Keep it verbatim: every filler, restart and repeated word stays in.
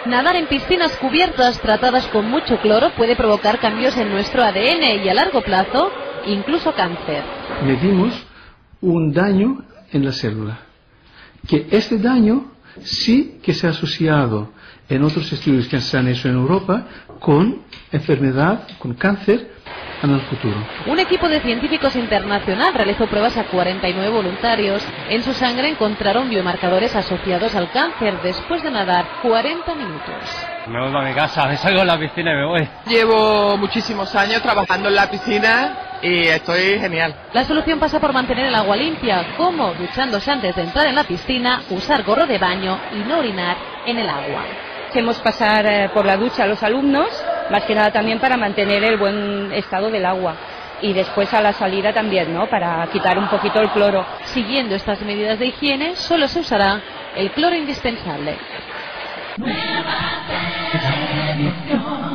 Nadar en piscinas cubiertas tratadas con mucho cloro puede provocar cambios en nuestro A D N y a largo plazo, incluso cáncer. Medimos un daño en la célula, que este daño sí que se ha asociado en otros estudios que se han hecho en Europa con enfermedad, con cáncer en el futuro. Un equipo de científicos internacional realizó pruebas a cuarenta y nueve voluntarios. En su sangre encontraron biomarcadores asociados al cáncer después de nadar cuarenta minutos. Me voy a mi casa, me salgo de la piscina y me voy. Llevo muchísimos años trabajando en la piscina y estoy genial. La solución pasa por mantener el agua limpia, como duchándose antes de entrar en la piscina, usar gorro de baño y no orinar en el agua. Hacemos pasar eh, por la ducha a los alumnos, más que nada también para mantener el buen estado del agua. Y después a la salida también, ¿no?, para quitar un poquito el cloro. Siguiendo estas medidas de higiene, solo se usará el cloro indispensable. Nueva televisión.